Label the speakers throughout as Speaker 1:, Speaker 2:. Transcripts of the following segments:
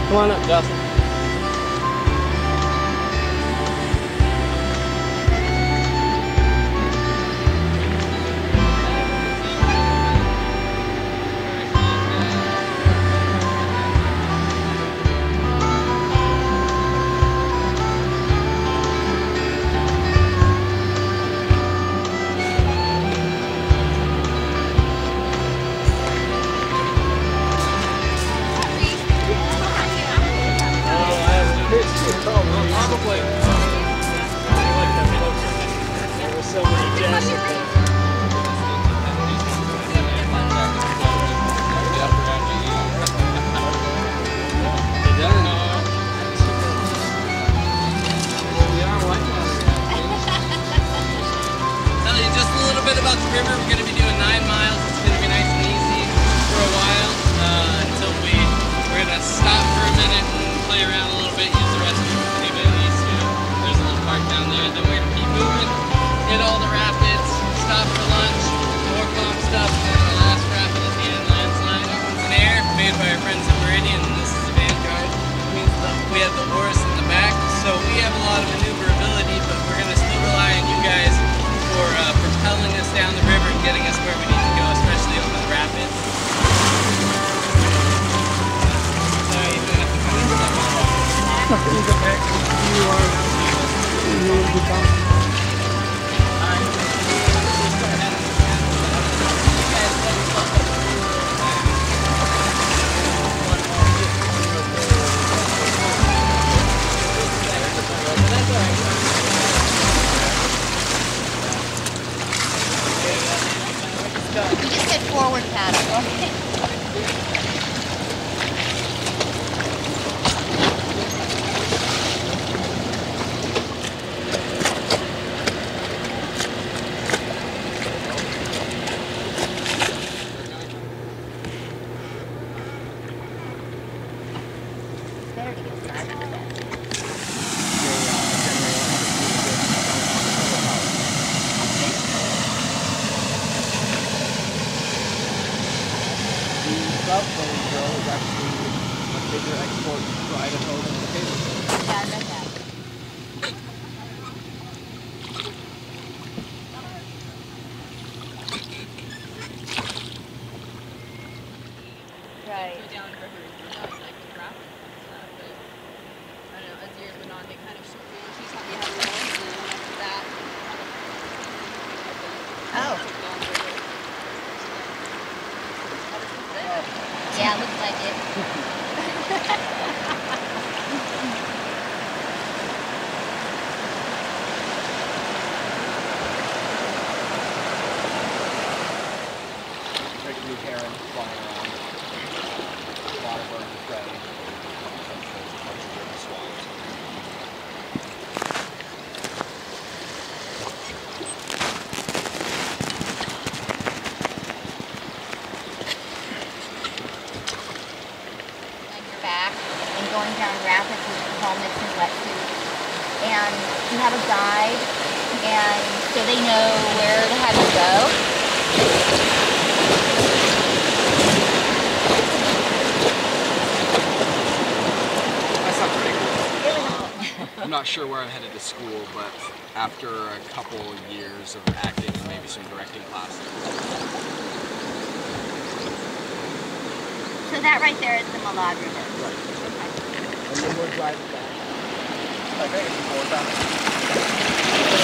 Speaker 1: Come on up, Justin. Probably. I like that closer. There was so many Jessica.
Speaker 2: Tell you just a little bit about the river. We're going to be doing 9 miles. It's going to be nice and easy for a while until we're going to stop for a minute and play around a little bit, use the restroom if anybody needs to. There's a little park down there. Then we're going to keep moving, hit all the rapids, stop for lunch, more calm stuff, and then the last rapid at the end, landslide. It's an air made by our friends in Meridian, and this is the vanguard. It means that we have the oars in the back, so we have a lot of maneuverability, but we're going to still rely on you guys for propelling us down the river and getting us where we need to go, especially over the rapids. Sorry, you're going to have to kind of step on that.
Speaker 3: You just said forward paddle. Better to get started with that.
Speaker 1: South Lane Grill is actually a bigger export for Idaho than the cable.
Speaker 3: Yeah, I read that. Right.
Speaker 4: Go down the river and like with rafting and stuff, but I don't know, as years went on, they kind of shifted. She taught me how to roll, and then after that,
Speaker 3: Oh.
Speaker 4: down the river.
Speaker 3: Yeah, looks like it.
Speaker 1: Like a new heron flying around. A lot of birds of prey. Swans.
Speaker 3: On your back and going down rapids with helmets and wetsuits. And you have a guide, and so they know where to have you go.
Speaker 5: That's not pretty cool. I'm not sure where I'm headed to school, but after a couple years of acting and maybe some directing classes.
Speaker 3: So that right there is the Malad River.
Speaker 1: Right. And then we're driving back. I think it's more time.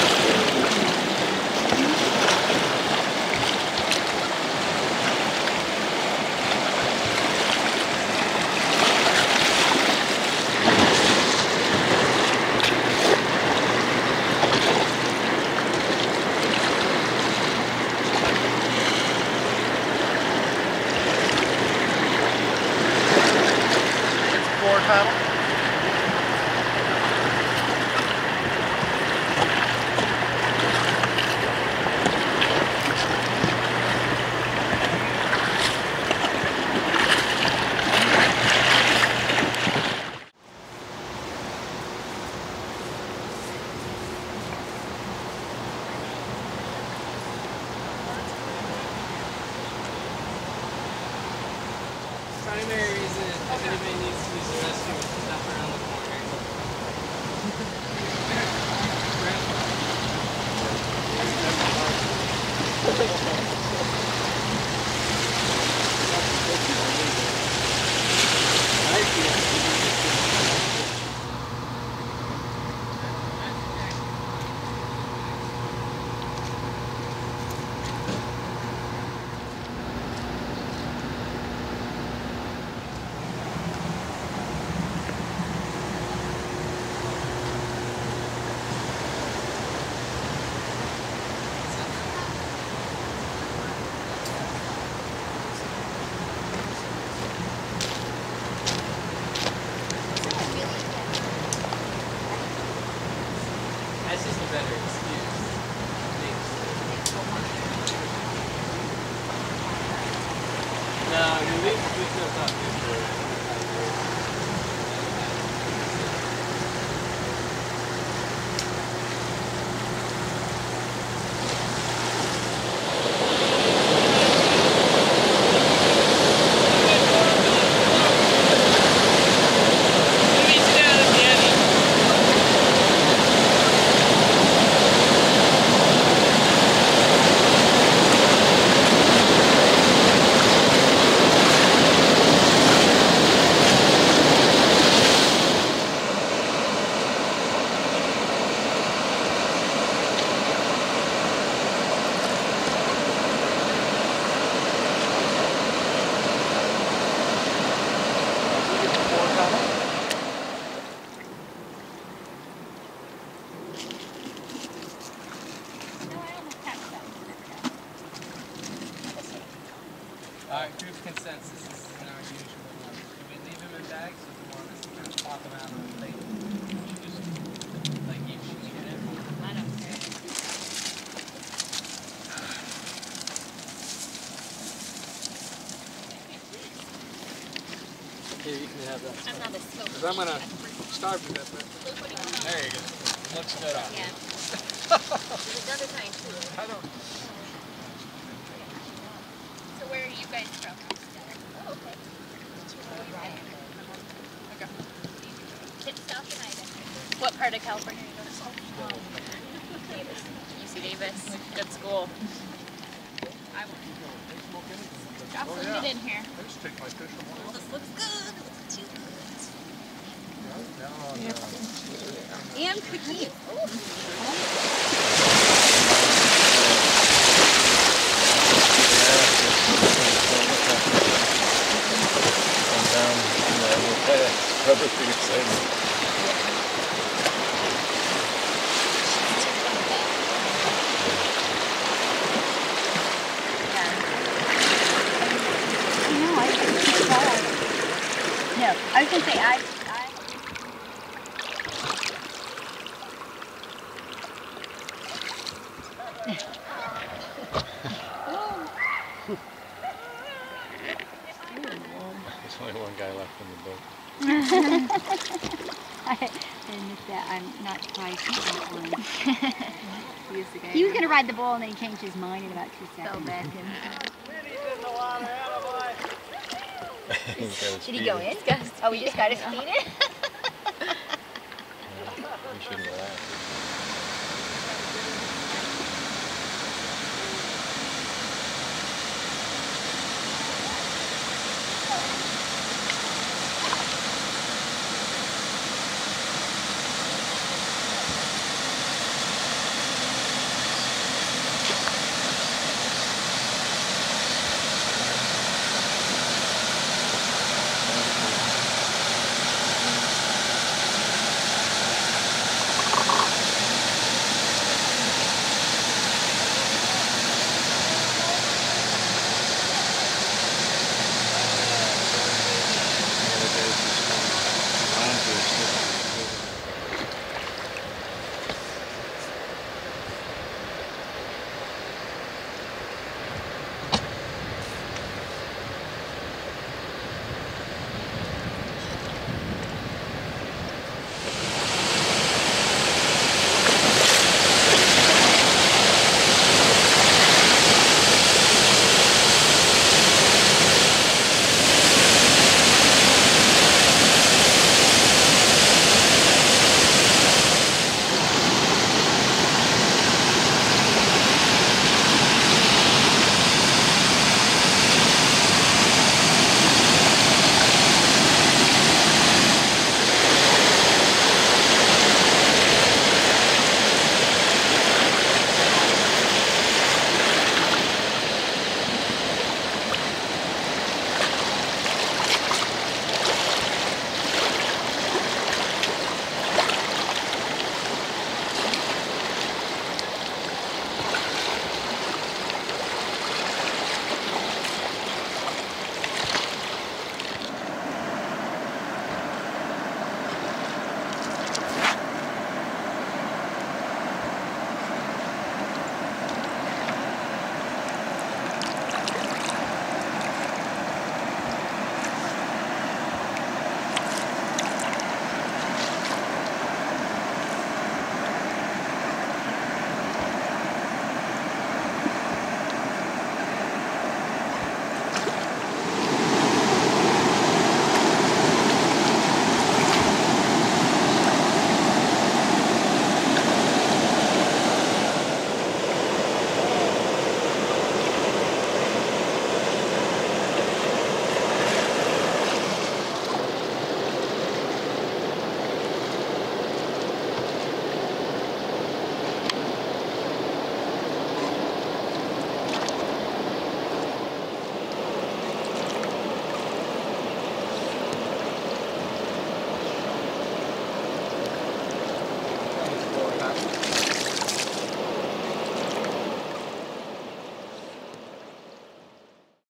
Speaker 1: Forward paddle.
Speaker 2: Primary reason If anybody needs to use the restroom, it's up around the corner. That's just a better excuse. No, I mean, we still talk good. Group consensus, this is our usual one. Do we leave them in bags or do we want us to kind of pop them out on the plate? Just like each unit?
Speaker 3: I don't care.
Speaker 2: Here, you can have that.
Speaker 3: I'm not a smoker.
Speaker 2: Because I'm going to starve to death.
Speaker 5: There you go. Looks good on you.
Speaker 3: Yeah. There's another kind too.
Speaker 5: I don't.
Speaker 3: So where are you guys from? Oh, okay. Okay. It's South and Idaho. What part of California are you going to? Davis. UC Davis. Good school. I want to. Jocelyn, get in here.
Speaker 1: I just take my fish from one.
Speaker 3: Well, this looks good. It looks too good. And cookies.
Speaker 1: Probably pretty exciting.
Speaker 3: No, I was going to say, I
Speaker 1: There's only one guy left in the boat.
Speaker 6: I admit that I'm not surprised at that one.
Speaker 3: He
Speaker 6: was going to ride the bull and then he changed his mind in about 2 seconds.
Speaker 3: fell back in.
Speaker 1: Did
Speaker 3: Did he go in? Oh, we just got to speed it?
Speaker 1: We shouldn't go out.